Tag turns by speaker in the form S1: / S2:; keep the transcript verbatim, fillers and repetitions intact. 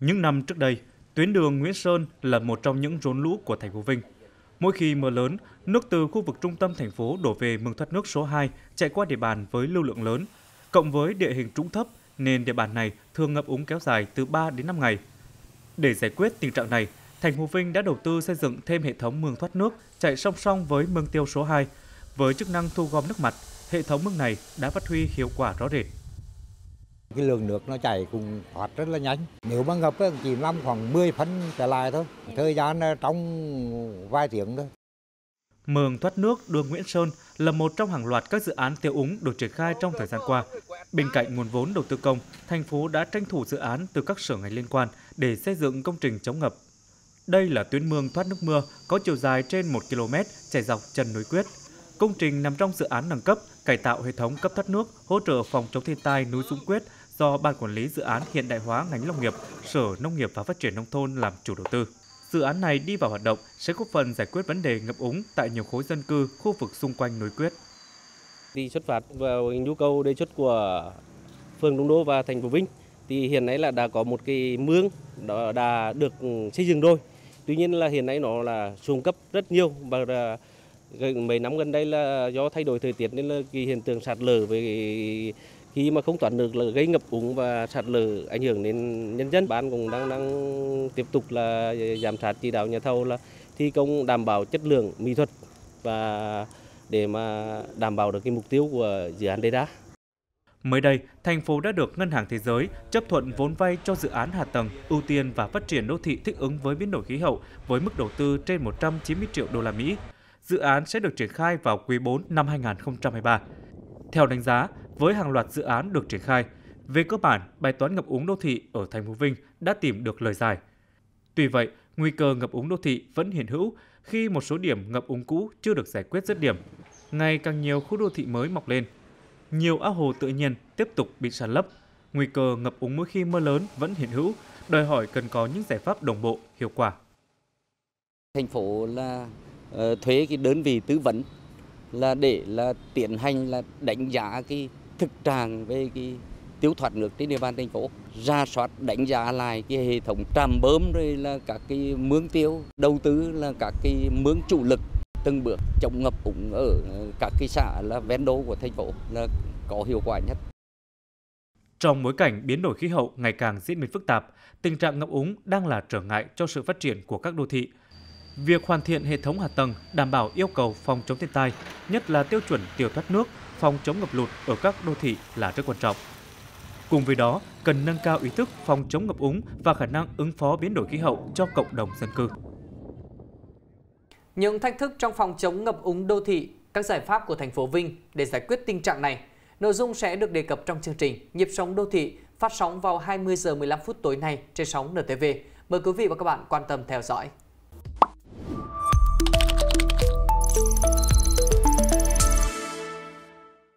S1: Những năm trước đây, tuyến đường Nguyễn Sơn là một trong những rốn lũ của thành phố Vinh. Mỗi khi mưa lớn, nước từ khu vực trung tâm thành phố đổ về mương thoát nước số hai chạy qua địa bàn với lưu lượng lớn. Cộng với địa hình trũng thấp nên địa bàn này thường ngập úng kéo dài từ ba đến năm ngày. Để giải quyết tình trạng này, thành phố Vinh đã đầu tư xây dựng thêm hệ thống mương thoát nước chạy song song với mương tiêu số hai. Với chức năng thu gom nước mặt, hệ thống mương này đã phát huy hiệu quả rõ rệt.
S2: Cái lượng nước nó chảy cũng thoát rất là nhanh. Nếu mà ngập chỉ năm khoảng mười phân trở lại thôi. Thời gian trong vài tiếng thôi.
S1: Mương thoát nước đường Nguyễn Sơn là một trong hàng loạt các dự án tiêu úng được triển khai trong thời gian qua. Bên cạnh nguồn vốn đầu tư công, thành phố đã tranh thủ dự án từ các sở ngành liên quan để xây dựng công trình chống ngập. Đây là tuyến mương thoát nước mưa có chiều dài trên một ki lô mét chảy dọc chân núi Quyết. Công trình nằm trong dự án nâng cấp, cải tạo hệ thống cấp thoát nước, hỗ trợ phòng chống thiên tai núi Dũng Quyết do Ban Quản lý Dự án Hiện đại hóa ngành nông nghiệp, Sở Nông nghiệp và Phát triển Nông thôn làm chủ đầu tư. Dự án này đi vào hoạt động sẽ góp phần giải quyết vấn đề ngập úng tại nhiều khối dân cư, khu vực xung quanh núi Quyết.
S3: Thì xuất phát vào nhu cầu đề xuất của phường Đông Đô và thành phố Vinh, thì hiện nay là đã có một cái mương đó đã được xây dựng rồi. Tuy nhiên là hiện nay nó là xuống cấp rất nhiều và mấy năm gần đây là do thay đổi thời tiết nên là cái hiện tượng sạt lở về khi mà không thoát nước là gây ngập úng và sạt lở ảnh hưởng đến nhân dân. Ban cũng đang đang tiếp tục là giám sát chỉ đạo nhà thầu là thi công đảm bảo chất lượng mỹ thuật và để mà đảm bảo được cái mục tiêu của dự án đề ra.
S1: Mới đây, thành phố đã được Ngân hàng Thế giới chấp thuận vốn vay cho dự án hạ tầng ưu tiên và phát triển đô thị thích ứng với biến đổi khí hậu với mức đầu tư trên một trăm chín mươi triệu đô la Mỹ. Dự án sẽ được triển khai vào quý bốn năm hai nghìn không trăm hai mươi ba. Theo đánh giá, với hàng loạt dự án được triển khai, về cơ bản, bài toán ngập úng đô thị ở thành phố Vinh đã tìm được lời giải. Tuy vậy, nguy cơ ngập úng đô thị vẫn hiện hữu khi một số điểm ngập úng cũ chưa được giải quyết dứt điểm. Ngày càng nhiều khu đô thị mới mọc lên. Nhiều ao hồ tự nhiên tiếp tục bị san lấp. Nguy cơ ngập úng mỗi khi mưa lớn vẫn hiện hữu, đòi hỏi cần có những giải pháp đồng bộ, hiệu quả.
S4: Thành phố là uh, thuế cái đơn vị tư vấn là để là tiến hành là đánh giá cái thực trạng về cái tiêu thoát nước trên địa bàn thành phố, rà soát đánh giá lại cái hệ thống trạm bơm rồi là các cái mương tiêu, đầu tư là các cái mương chủ lực, từng bước chống ngập úng ở các cái xã là ven đô của thành phố là có hiệu quả nhất.
S1: Trong bối cảnh biến đổi khí hậu ngày càng diễn biến phức tạp, tình trạng ngập úng đang là trở ngại cho sự phát triển của các đô thị. Việc hoàn thiện hệ thống hạ tầng đảm bảo yêu cầu phòng chống thiên tai, nhất là tiêu chuẩn tiêu thoát nước, phòng chống ngập lụt ở các đô thị là rất quan trọng. Cùng với đó, cần nâng cao ý thức phòng chống ngập úng và khả năng ứng phó biến đổi khí hậu cho cộng đồng dân cư.
S5: Những thách thức trong phòng chống ngập úng đô thị, các giải pháp của thành phố Vinh để giải quyết tình trạng này. Nội dung sẽ được đề cập trong chương trình Nhịp sống đô thị phát sóng vào hai mươi giờ mười lăm phút tối nay trên sóng en tê vê. Mời quý vị và các bạn quan tâm theo dõi.